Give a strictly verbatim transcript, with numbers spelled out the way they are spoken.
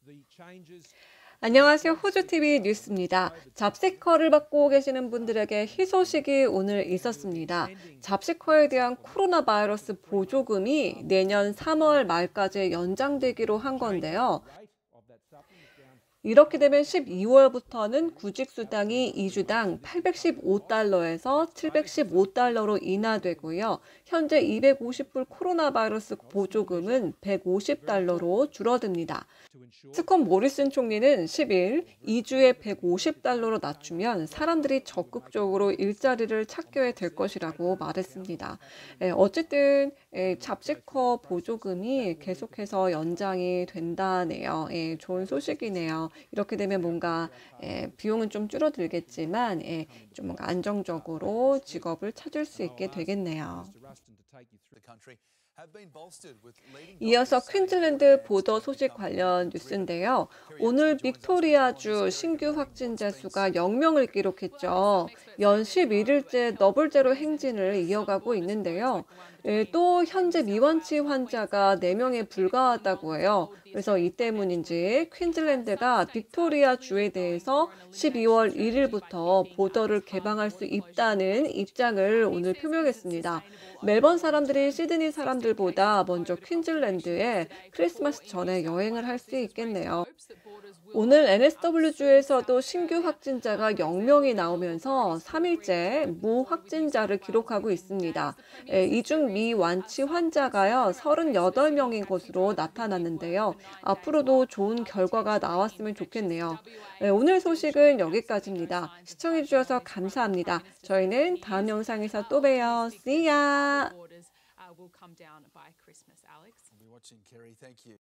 안녕하세요. 호주티비 뉴스입니다. 잡식커를 받고 계시는 분들에게 희소식이 오늘 있었습니다. 잡식커에 대한 코로나 바이러스 보조금이 내년 삼월 말까지 연장되기로 한 건데요. 이렇게 되면 십이월부터는 구직수당이 이 주당 팔백십오 달러에서 칠백십오 달러로 인하되고요. 현재 이백오십 불 코로나 바이러스 보조금은 백오십 달러로 줄어듭니다. 스콧 모리슨 총리는 십 일 이 주에 백오십 달러로 낮추면 사람들이 적극적으로 일자리를 찾게 될 것이라고 말했습니다. 에, 어쨌든 에, 잡식커 보조금이 계속해서 연장이 된다네요. 예, 좋은 소식이네요. 이렇게 되면 뭔가 에, 비용은 좀 줄어들겠지만 에, 좀 뭔가 안정적으로 직업을 찾을 수 있게 되겠네요. 이어서 퀸즐랜드 보더 소식 관련 뉴스인데요. 오늘 빅토리아주 신규 확진자 수가 영 명을 기록했죠. 연 십일 일째 더블 제로 행진을 이어가고 있는데요. 예, 또 현재 미완치 환자가 네 명에 불과하다고 해요. 그래서 이 때문인지 퀸즐랜드가 빅토리아 주에 대해서 십이월 일 일부터 보더를 개방할 수 있다는 입장을 오늘 표명했습니다. 멜번 사람들이 시드니 사람들보다 먼저 퀸즐랜드에 크리스마스 전에 여행을 할 수 있겠네요. 오늘 엔에스더블유주에서도 신규 확진자가 영 명이 나오면서 삼 일째 무확진자를 기록하고 있습니다. 이 중 미완치 환자가요, 서른여덟 명인 것으로 나타났는데요. 앞으로도 좋은 결과가 나왔으면 좋겠네요. 네, 오늘 소식은 여기까지입니다. 시청해주셔서 감사합니다. 저희는 다음 영상에서 또 봬요. See ya!